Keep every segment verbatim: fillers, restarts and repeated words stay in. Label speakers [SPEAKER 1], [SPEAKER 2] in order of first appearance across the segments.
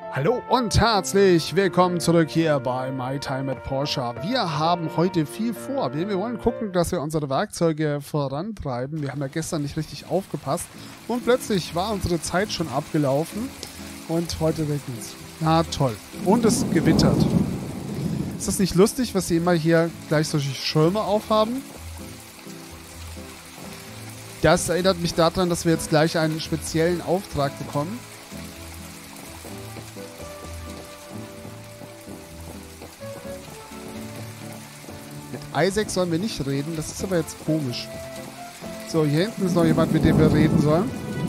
[SPEAKER 1] Hallo und herzlich willkommen zurück hier bei My Time at Porsche. Wir haben heute viel vor. Wir wollen gucken, dass wir unsere Werkzeuge vorantreiben. Wir haben ja gestern nicht richtig aufgepasst und plötzlich war unsere Zeit schon abgelaufen und heute regnet es. Na toll. Und es gewittert. Ist das nicht lustig, was sie immer hier gleich solche Schirme aufhaben? Das erinnert mich daran, dass wir jetzt gleich einen speziellen Auftrag bekommen. Isaac sollen wir nicht reden, das ist aber jetzt komisch. So, hier hinten ist noch jemand, mit dem wir reden sollen.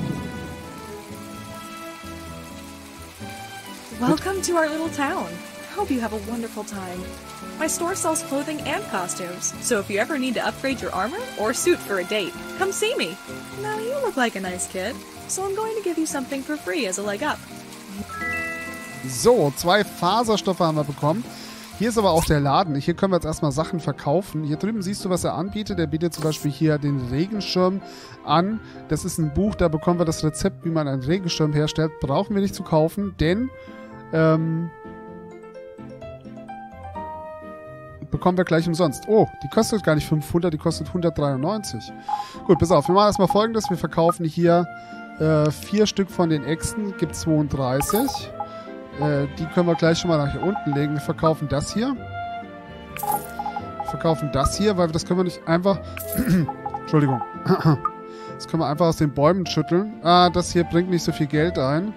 [SPEAKER 2] Welcome to our little town. I hope you have a wonderful time. My store sells clothing and costumes, so if you ever need to upgrade your armor or suit for a date, come see me. Now you look like a nice kid, so I'm going to give you something for free as a leg up.
[SPEAKER 1] So, zwei Faserstoffe haben wir bekommen. Hier ist aber auch der Laden. Hier können wir jetzt erstmal Sachen verkaufen. Hier drüben siehst du, was er anbietet. Er bietet zum Beispiel hier den Regenschirm an. Das ist ein Buch, da bekommen wir das Rezept, wie man einen Regenschirm herstellt. Brauchen wir nicht zu kaufen, denn ähm, bekommen wir gleich umsonst. Oh, die kostet gar nicht fünfhundert, die kostet hundertdreiundneunzig. Gut, pass auf, wir machen erstmal Folgendes. Wir verkaufen hier äh, vier Stück von den Äxten, gibt zweiunddreißig. Äh, die können wir gleich schon mal nach hier unten legen. Wir verkaufen das hier. Wir verkaufen das hier, weil das können wir nicht einfach... Entschuldigung. Das können wir einfach aus den Bäumen schütteln. Ah, das hier bringt nicht so viel Geld ein.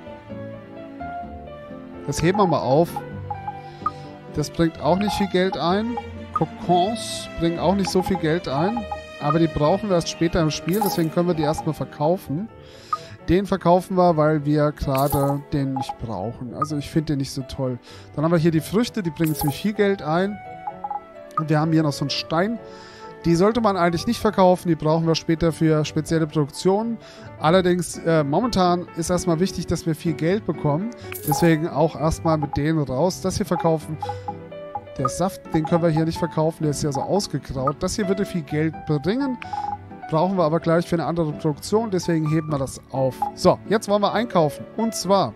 [SPEAKER 1] Das heben wir mal auf. Das bringt auch nicht viel Geld ein. Kokons bringen auch nicht so viel Geld ein. Aber die brauchen wir erst später im Spiel. Deswegen können wir die erstmal verkaufen. Den verkaufen wir, weil wir gerade den nicht brauchen. Also ich finde den nicht so toll. Dann haben wir hier die Früchte, die bringen ziemlich viel Geld ein. Und wir haben hier noch so einen Stein. Die sollte man eigentlich nicht verkaufen, die brauchen wir später für spezielle Produktionen. Allerdings, äh, momentan ist erstmal wichtig, dass wir viel Geld bekommen. Deswegen auch erstmal mit denen raus. Das hier verkaufen. Der Saft, den können wir hier nicht verkaufen, der ist ja so ausgegraut. Das hier würde viel Geld bringen. Brauchen wir aber gleich für eine andere Produktion, deswegen heben wir das auf. So, jetzt wollen wir einkaufen. Und zwar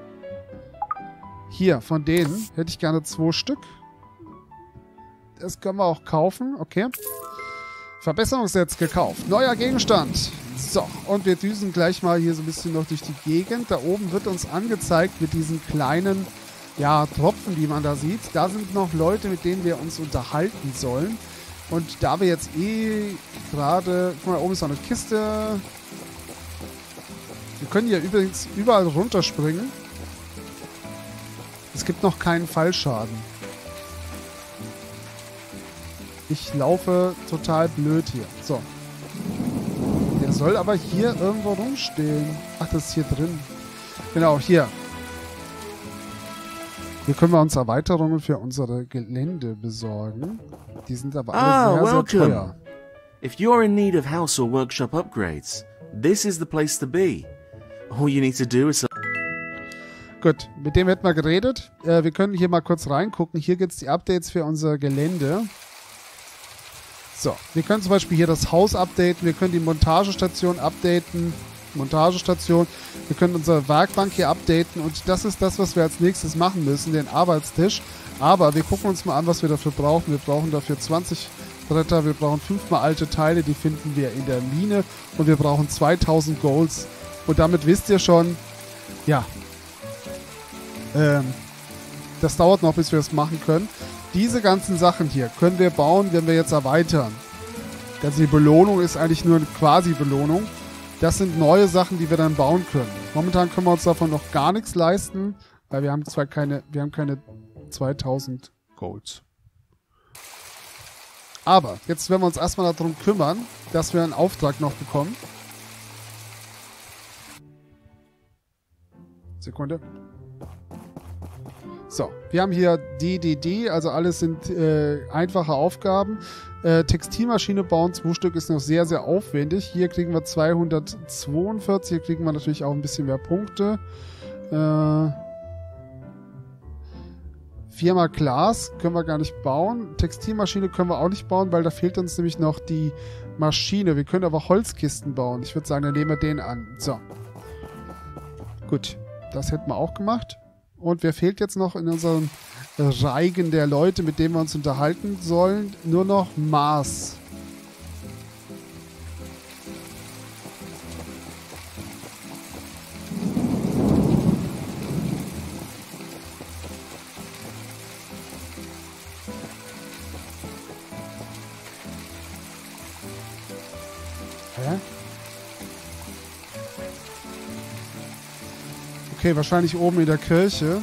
[SPEAKER 1] hier, von denen hätte ich gerne zwei Stück. Das können wir auch kaufen, okay. Verbesserungssetz gekauft. Neuer Gegenstand. So, und wir düsen gleich mal hier so ein bisschen noch durch die Gegend. Da oben wird uns angezeigt mit diesen kleinen, ja, Tropfen, die man da sieht. Da sind noch Leute, mit denen wir uns unterhalten sollen. Und da wir jetzt eh gerade... Guck mal, da oben ist noch eine Kiste. Wir können hier übrigens überall runterspringen. Es gibt noch keinen Fallschaden. Ich laufe total blöd hier. So. Der soll aber hier irgendwo rumstehen. Ach, das ist hier drin. Genau, hier. Hier können wir uns Erweiterungen für unsere Gelände besorgen. Die sind aber alle
[SPEAKER 3] Ah,
[SPEAKER 1] sehr,
[SPEAKER 3] welcome.
[SPEAKER 1] sehr teuer.
[SPEAKER 3] If you're in need of house or workshop upgrades, this is the place to be. All you need to do is...
[SPEAKER 1] Gut, mit dem hätten wir geredet. Äh, wir können hier mal kurz reingucken. Hier gibt es die Updates für unser Gelände. So, wir können zum Beispiel hier das Haus updaten. Wir können die Montagestation updaten. Montagestation. Wir können unsere Werkbank hier updaten. Und das ist das, was wir als nächstes machen müssen, den Arbeitstisch. Aber wir gucken uns mal an, was wir dafür brauchen. Wir brauchen dafür zwanzig Bretter. Wir brauchen fünfmal alte Teile. Die finden wir in der Mine. Und wir brauchen zweitausend Golds. Und damit wisst ihr schon, ja, ähm, das dauert noch, bis wir das machen können. Diese ganzen Sachen hier können wir bauen, wenn wir jetzt erweitern. Also die Belohnung ist eigentlich nur eine Quasi-Belohnung. Das sind neue Sachen, die wir dann bauen können. Momentan können wir uns davon noch gar nichts leisten, weil wir haben zwar keine, wir haben keine zweitausend Gold. Aber jetzt werden wir uns erstmal darum kümmern, dass wir einen Auftrag noch bekommen. Sekunde. So, wir haben hier D D D, also alles sind äh, einfache Aufgaben. Äh, Textilmaschine bauen, zwei Stück ist noch sehr, sehr aufwendig. Hier kriegen wir zweihundertzweiundvierzig, hier kriegen wir natürlich auch ein bisschen mehr Punkte. Äh, Firma Glas können wir gar nicht bauen. Textilmaschine können wir auch nicht bauen, weil da fehlt uns nämlich noch die Maschine. Wir können aber Holzkisten bauen. Ich würde sagen, dann nehmen wir den an. So. Gut, das hätten wir auch gemacht. Und wer fehlt jetzt noch in unserem Reigen der Leute, mit denen wir uns unterhalten sollen? Nur noch Mars. Hä? Okay, wahrscheinlich oben in der Kirche.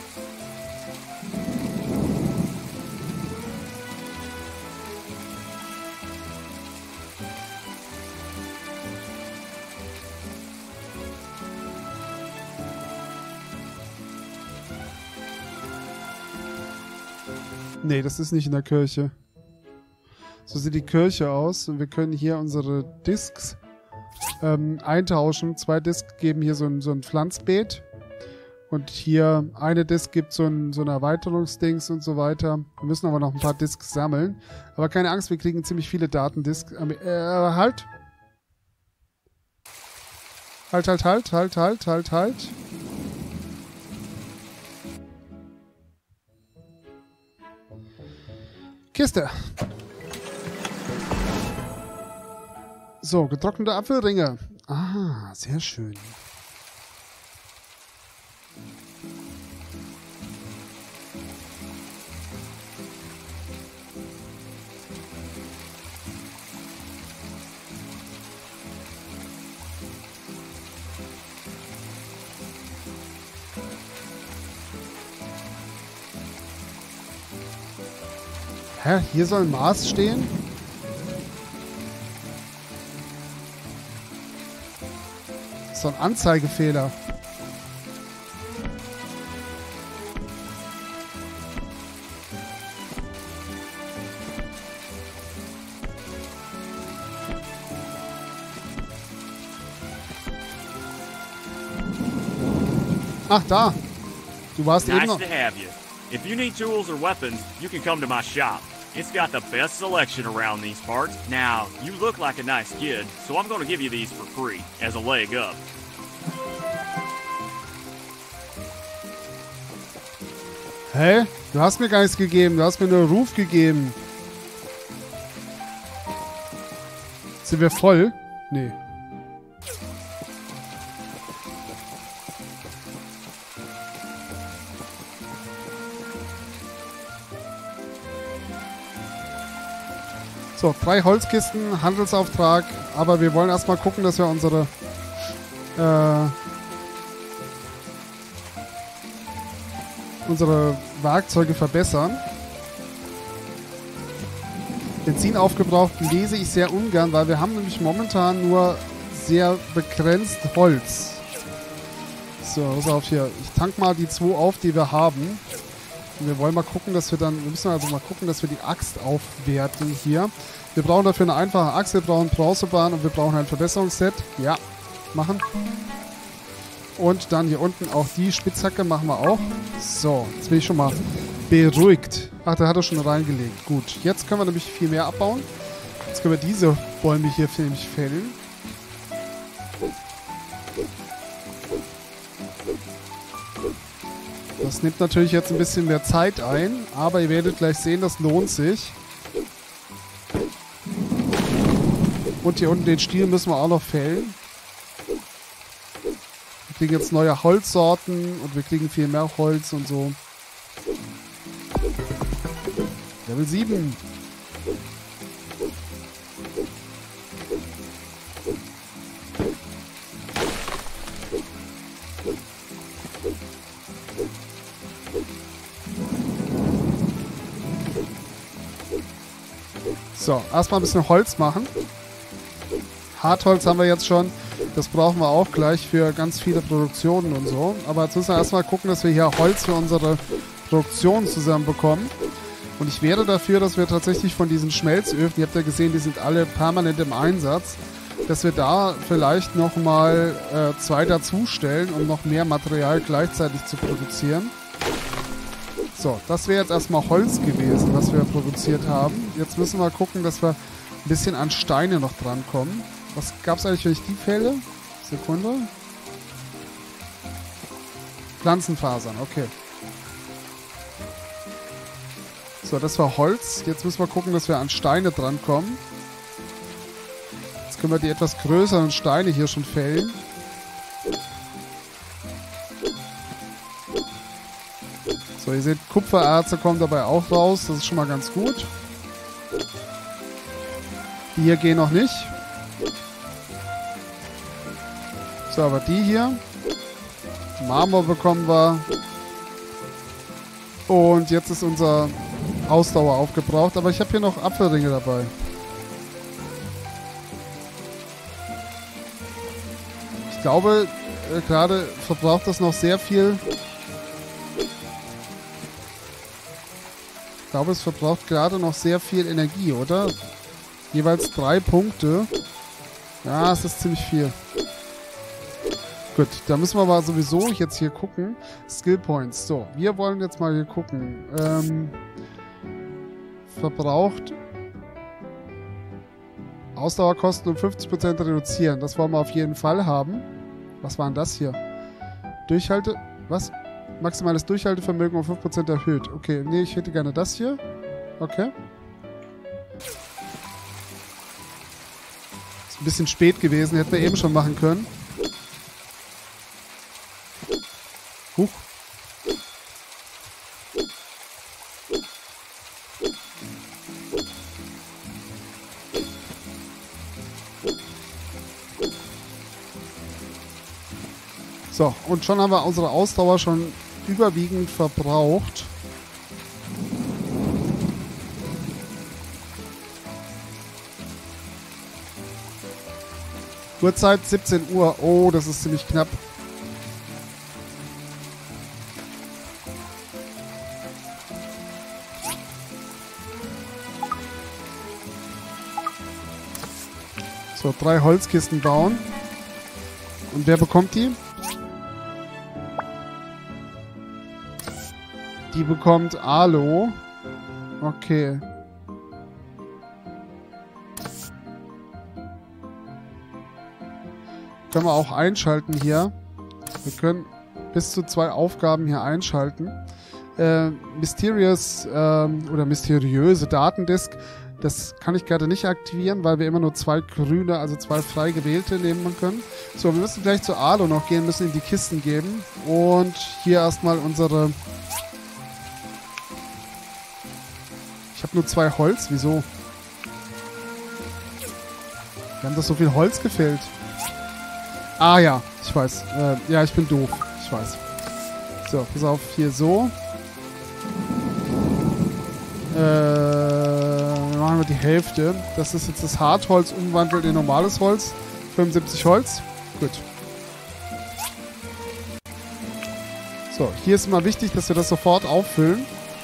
[SPEAKER 1] Nee, das ist nicht in der Kirche. So sieht die Kirche aus. Und wir können hier unsere Discs ähm, eintauschen. Zwei Discs geben hier so ein, so ein Pflanzbeet. Und hier eine Disc gibt so ein, so ein Erweiterungsdings und so weiter. Wir müssen aber noch ein paar Discs sammeln. Aber keine Angst, wir kriegen ziemlich viele Datendiscs. Äh, halt! Halt, halt, halt, halt, halt, halt, halt. Kiste. So, getrocknete Apfelringe. Ah, sehr schön. Hä? Hier soll Mars stehen? Das ist so ein Anzeigefehler. Ach, da. Du warst eben
[SPEAKER 4] Nice
[SPEAKER 1] noch...
[SPEAKER 4] to have you. If you need tools or weapons, you can come to my shop. It's got the best selection around these parts. Now, you look like a nice kid, so I'm going to give you these for free, as a leg up.
[SPEAKER 1] Hä? Du hast mir gar nichts gegeben. Du hast mir nur Ruf gegeben. Sind wir voll? Nee. So, drei Holzkisten, Handelsauftrag, aber wir wollen erstmal gucken, dass wir unsere äh, unsere Werkzeuge verbessern. Benzin aufgebraucht lese ich sehr ungern, weil wir haben nämlich momentan nur sehr begrenzt Holz. So, pass auf hier. Ich tank mal die zwei auf, die wir haben. Und wir wollen mal gucken, dass wir dann, wir müssen also mal gucken, dass wir die Axt aufwerten hier. Wir brauchen dafür eine einfache Axt, wir brauchen Bronzebahn und wir brauchen ein Verbesserungsset. Ja, machen. Und dann hier unten auch die Spitzhacke machen wir auch. So, jetzt bin ich schon mal beruhigt. Ach, da hat er schon reingelegt. Gut, jetzt können wir nämlich viel mehr abbauen. Jetzt können wir diese Bäume hier nämlich fällen. Das nimmt natürlich jetzt ein bisschen mehr Zeit ein, aber ihr werdet gleich sehen, das lohnt sich. Und hier unten den Stiel müssen wir auch noch fällen. Wir kriegen jetzt neue Holzsorten und wir kriegen viel mehr Holz und so. Level sieben. So, erstmal ein bisschen Holz machen. Hartholz haben wir jetzt schon. Das brauchen wir auch gleich für ganz viele Produktionen und so. Aber jetzt müssen wir erstmal gucken, dass wir hier Holz für unsere Produktion zusammenbekommen. Und ich wäre dafür, dass wir tatsächlich von diesen Schmelzöfen, ihr habt ja gesehen, die sind alle permanent im Einsatz, dass wir da vielleicht nochmal äh, zwei dazustellen, um noch mehr Material gleichzeitig zu produzieren. So, das wäre jetzt erstmal Holz gewesen, was wir produziert haben. Jetzt müssen wir gucken, dass wir ein bisschen an Steine noch drankommen. Was gab es eigentlich, wenn ich die fälle? Sekunde. Pflanzenfasern, okay. So, das war Holz. Jetzt müssen wir gucken, dass wir an Steine drankommen. Jetzt können wir die etwas größeren Steine hier schon fällen. So, ihr seht, Kupfererze kommen dabei auch raus. Das ist schon mal ganz gut. Die hier gehen noch nicht. So, aber die hier. Marmor bekommen wir. Und jetzt ist unser Ausdauer aufgebraucht. Aber ich habe hier noch Apfelringe dabei. Ich glaube, äh, gerade verbraucht das noch sehr viel. Ich glaube, es verbraucht gerade noch sehr viel Energie, oder? Jeweils drei Punkte. Ja, es ist ziemlich viel. Gut, da müssen wir aber sowieso jetzt hier gucken. Skill Points. So, wir wollen jetzt mal hier gucken. Ähm, verbraucht Ausdauerkosten um fünfzig Prozent reduzieren. Das wollen wir auf jeden Fall haben. Was war denn das hier? Durchhalte... Was? Maximales Durchhaltevermögen um fünf Prozent erhöht. Okay, nee, ich hätte gerne das hier. Okay. Ist ein bisschen spät gewesen. Hätten wir eben schon machen können. Huch. So, und schon haben wir unsere Ausdauer schon überwiegend verbraucht. Uhrzeit siebzehn Uhr. Oh, das ist ziemlich knapp. So, drei Holzkisten bauen. Und wer bekommt die? Die bekommt Alo. Okay. Können wir auch einschalten hier. Wir können bis zu zwei Aufgaben hier einschalten. Äh, Mysterious ähm, oder mysteriöse Datendisk. Das kann ich gerade nicht aktivieren, weil wir immer nur zwei grüne, also zwei frei gewählte nehmen können. So, wir müssen gleich zu Alo noch gehen, müssen ihm die Kisten geben. Und hier erstmal unsere... Ich habe nur zwei Holz. Wieso? Wir haben doch so viel Holz gefällt. Ah ja, ich weiß. Äh, ja, ich bin doof. Ich weiß. So, pass auf. Hier so. Äh, machen wir die Hälfte. Das ist jetzt das Hartholz umwandelt in normales Holz. fünfundsiebzig Holz. Gut. So, hier ist immer wichtig, dass wir das sofort auffüllen.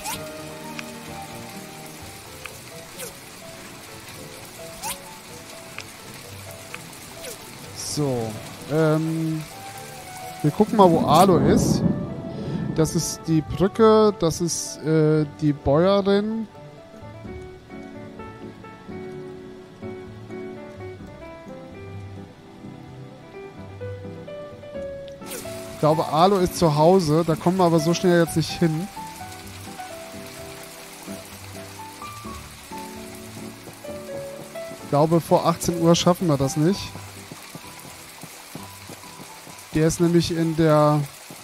[SPEAKER 1] So, ähm, wir gucken mal, wo Alo ist. Das ist die Brücke, das ist äh, die Bäuerin. Ich glaube, Alo ist zu Hause, da kommen wir aber so schnell jetzt nicht hin. Ich glaube, vor achtzehn Uhr schaffen wir das nicht. Der ist nämlich in der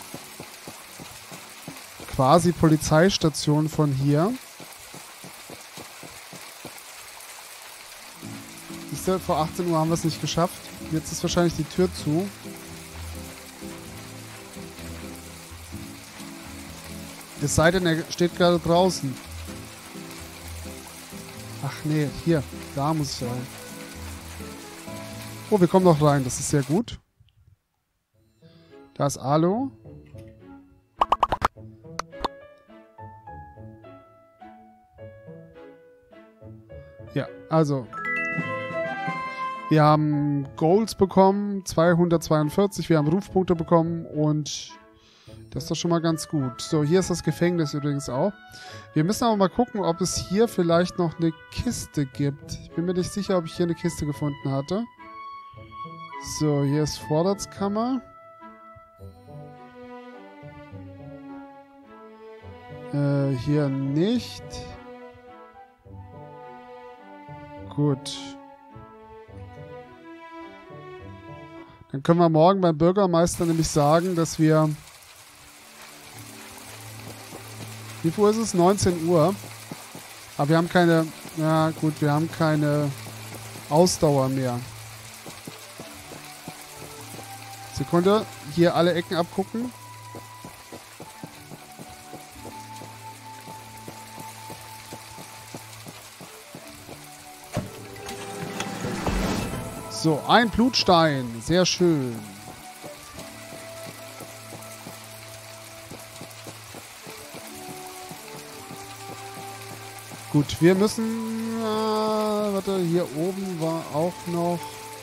[SPEAKER 1] quasi Polizeistation von hier. Siehst du, vor achtzehn Uhr haben wir es nicht geschafft. Jetzt ist wahrscheinlich die Tür zu. Es sei denn, er steht gerade draußen. Ach nee, hier. Da muss ich rein. Oh, wir kommen noch rein. Das ist sehr gut. Da ist Alo. Ja, also. Wir haben Goals bekommen, zweihundertzweiundvierzig. Wir haben Rufpunkte bekommen und das ist doch schon mal ganz gut. So, hier ist das Gefängnis übrigens auch. Wir müssen aber mal gucken, ob es hier vielleicht noch eine Kiste gibt. Ich bin mir nicht sicher, ob ich hier eine Kiste gefunden hatte. So, hier ist Vorratskammer. Äh, hier nicht. Gut. Dann können wir morgen beim Bürgermeister nämlich sagen, dass wir... Wie viel Uhr ist es? neunzehn Uhr. Aber wir haben keine... Ja gut, wir haben keine Ausdauer mehr. Sekunde. Hier alle Ecken abgucken. So, ein Blutstein. Sehr schön. Gut, wir müssen... Äh, warte, hier oben war auch noch...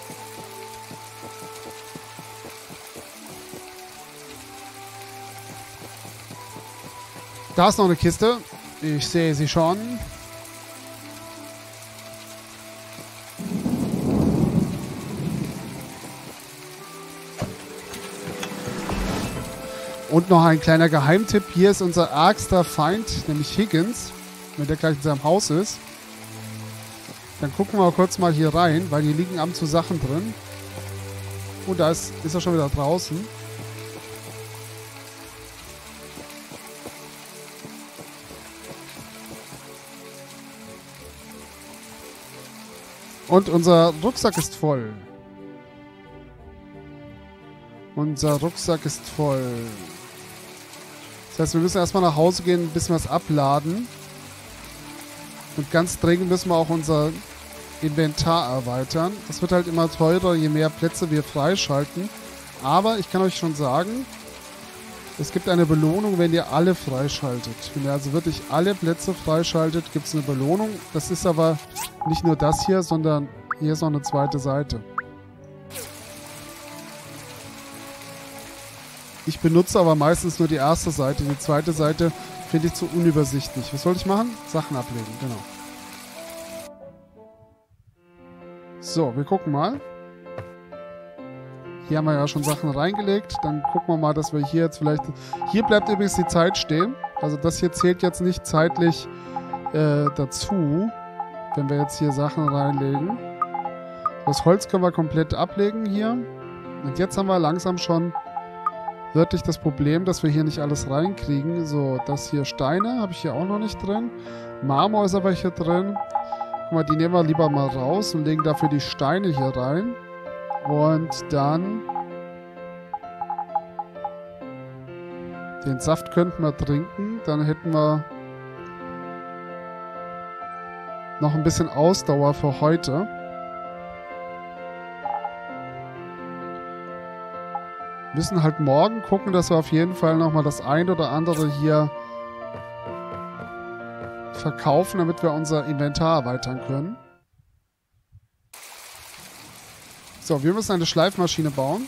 [SPEAKER 1] Da ist noch eine Kiste. Ich sehe sie schon. Und noch ein kleiner Geheimtipp. Hier ist unser ärgster Feind, nämlich Higgins. Wenn der gleich in seinem Haus ist. Dann gucken wir kurz mal hier rein, weil hier liegen ab und zu Sachen drin. Und da ist, ist er schon wieder draußen. Und unser Rucksack ist voll. Unser Rucksack ist voll. Das heißt, wir müssen erstmal nach Hause gehen, ein bisschen was abladen. Und ganz dringend müssen wir auch unser Inventar erweitern. Das wird halt immer teurer, je mehr Plätze wir freischalten. Aber ich kann euch schon sagen, es gibt eine Belohnung, wenn ihr alle freischaltet. Wenn ihr also wirklich alle Plätze freischaltet, gibt es eine Belohnung. Das ist aber nicht nur das hier, sondern hier ist noch eine zweite Seite. Ich benutze aber meistens nur die erste Seite. Die zweite Seite finde ich zu unübersichtlich. Was soll ich machen? Sachen ablegen, genau. So, wir gucken mal. Hier haben wir ja schon Sachen reingelegt. Dann gucken wir mal, dass wir hier jetzt vielleicht... Hier bleibt übrigens die Zeit stehen. Also das hier zählt jetzt nicht zeitlich äh, dazu, wenn wir jetzt hier Sachen reinlegen. Das Holz können wir komplett ablegen hier. Und jetzt haben wir langsam schon wirklich das Problem, dass wir hier nicht alles reinkriegen. So, das hier Steine habe ich hier auch noch nicht drin. Marmor ist aber hier drin. Guck mal, die nehmen wir lieber mal raus und legen dafür die Steine hier rein. Und dann... Den Saft könnten wir trinken. Dann hätten wir noch ein bisschen Ausdauer für heute. Wir müssen halt morgen gucken, dass wir auf jeden Fall nochmal das ein oder andere hier verkaufen, damit wir unser Inventar erweitern können. So, wir müssen eine Schleifmaschine bauen.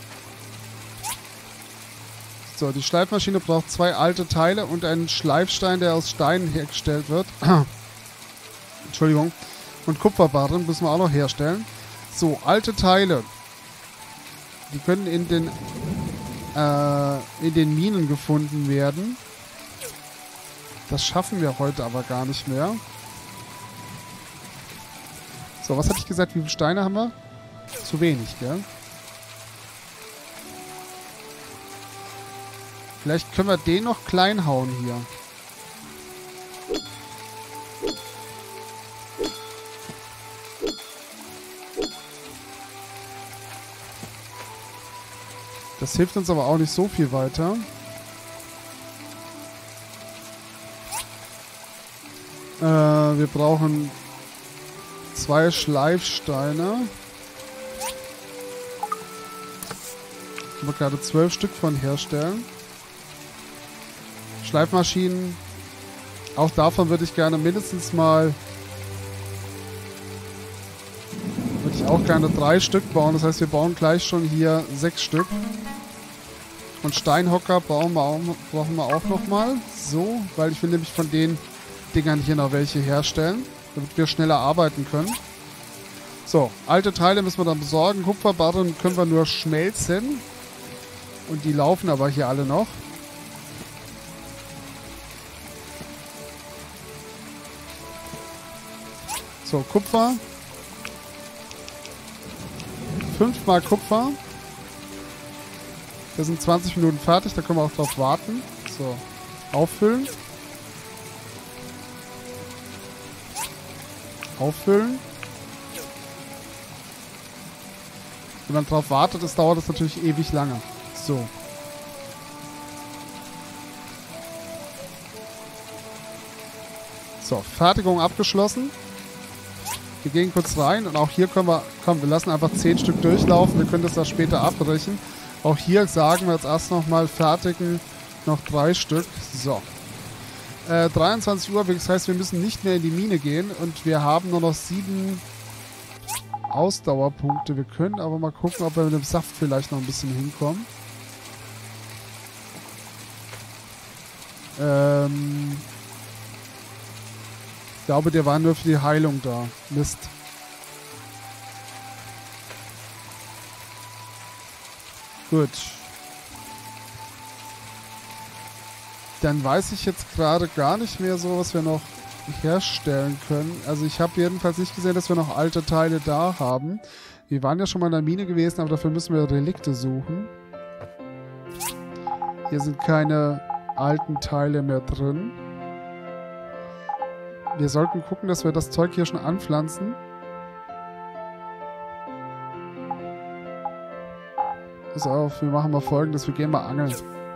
[SPEAKER 1] So, die Schleifmaschine braucht zwei alte Teile und einen Schleifstein, der aus Steinen hergestellt wird. Entschuldigung. Und Kupferbarren müssen wir auch noch herstellen. So, alte Teile. Die können in den, äh, in den Minen gefunden werden. Das schaffen wir heute aber gar nicht mehr. So, was hatte ich gesagt? Wie viele Steine haben wir? Zu wenig, gell? Vielleicht können wir den noch klein hauen hier. Das hilft uns aber auch nicht so viel weiter. Äh, wir brauchen zwei Schleifsteine. Wir gerade zwölf Stück von herstellen. Schleifmaschinen. Auch davon würde ich gerne mindestens mal... Würde ich auch gerne drei Stück bauen. Das heißt, wir bauen gleich schon hier sechs Stück. Und Steinhocker brauchen wir auch, brauchen wir auch nochmal. So, weil ich will nämlich von den Dingern hier noch welche herstellen, damit wir schneller arbeiten können. So, alte Teile müssen wir dann besorgen. Kupferbarren können wir nur schmelzen. Und die laufen aber hier alle noch. So, Kupfer. fünfmal Kupfer. Wir sind zwanzig Minuten fertig, da können wir auch drauf warten. So, auffüllen. Auffüllen. Wenn man drauf wartet, das dauert das natürlich ewig lange. So. So, Fertigung abgeschlossen. Wir gehen kurz rein und auch hier können wir, komm, wir lassen einfach zehn Stück durchlaufen. Wir können das da später abbrechen. Auch hier sagen wir jetzt erst nochmal fertigen, noch drei Stück. So. Äh, dreiundzwanzig Uhr, das heißt, wir müssen nicht mehr in die Mine gehen und wir haben nur noch sieben Ausdauerpunkte. Wir können aber mal gucken, ob wir mit dem Saft vielleicht noch ein bisschen hinkommen. Ähm... Ich glaube, der war nur für die Heilung da. Mist. Gut. Dann weiß ich jetzt gerade gar nicht mehr so, was wir noch herstellen können. Also ich habe jedenfalls nicht gesehen, dass wir noch alte Teile da haben. Wir waren ja schon mal in der Mine gewesen, aber dafür müssen wir Relikte suchen. Hier sind keine alten Teile mehr drin. Wir sollten gucken, dass wir das Zeug hier schon anpflanzen. Pass auf, wir machen mal Folgendes. Wir gehen mal angeln.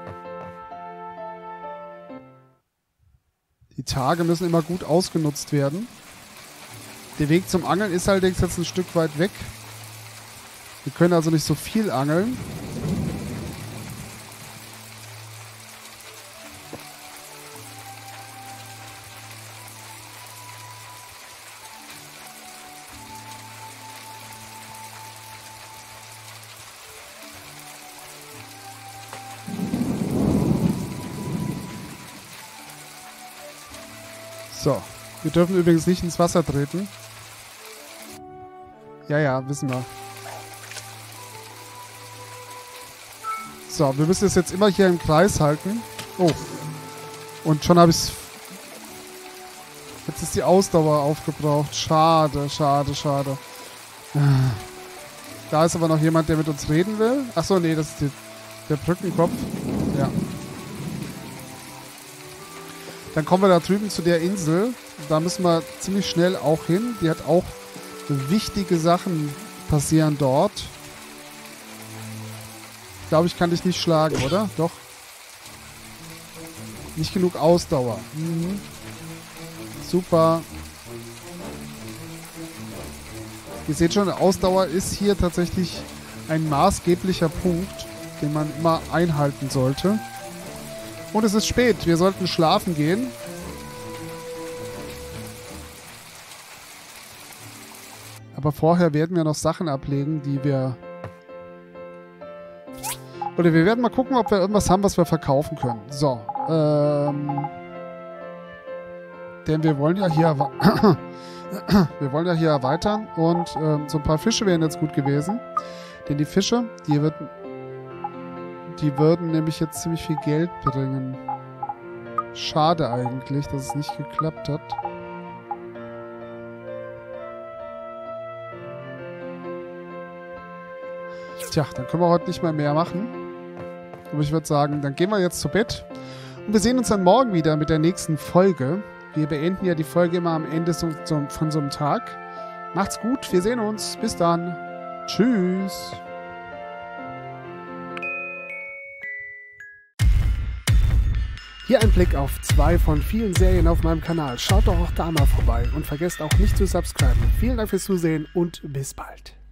[SPEAKER 1] Die Tage müssen immer gut ausgenutzt werden. Der Weg zum Angeln ist allerdings jetzt ein Stück weit weg. Wir können also nicht so viel angeln. So, wir dürfen übrigens nicht ins Wasser treten. Ja, ja, wissen wir. So, wir müssen es jetzt immer hier im Kreis halten. Oh. Und schon habe ich es... Jetzt ist die Ausdauer aufgebraucht. Schade, schade, schade. Da ist aber noch jemand, der mit uns reden will. Achso, nee, das ist die, der Brückenkopf. Ja. Dann kommen wir da drüben zu der Insel. Da müssen wir ziemlich schnell auch hin. Die hat auch wichtige Sachen passieren dort. Ich glaube, ich kann dich nicht schlagen, oder? Doch. Nicht genug Ausdauer. Mhm. Super. Ihr seht schon, Ausdauer ist hier tatsächlich ein maßgeblicher Punkt, den man immer einhalten sollte. Und es ist spät. Wir sollten schlafen gehen. Aber vorher werden wir noch Sachen ablegen, die wir... Oder wir werden mal gucken, ob wir irgendwas haben, was wir verkaufen können. So. Ähm... Denn wir wollen ja hier... wir wollen ja hier erweitern. Und ähm, so ein paar Fische wären jetzt gut gewesen. Denn die Fische, die wird... Die würden nämlich jetzt ziemlich viel Geld bringen. Schade eigentlich, dass es nicht geklappt hat. Tja, dann können wir heute nicht mehr mehr machen. Aber ich würde sagen, dann gehen wir jetzt zu Bett. Und wir sehen uns dann morgen wieder mit der nächsten Folge. Wir beenden ja die Folge immer am Ende so, so, von so einem Tag. Macht's gut, wir sehen uns. Bis dann. Tschüss. Hier ein Blick auf zwei von vielen Serien auf meinem Kanal. Schaut doch auch da mal vorbei und vergesst auch nicht zu subscriben. Vielen Dank fürs Zusehen und bis bald.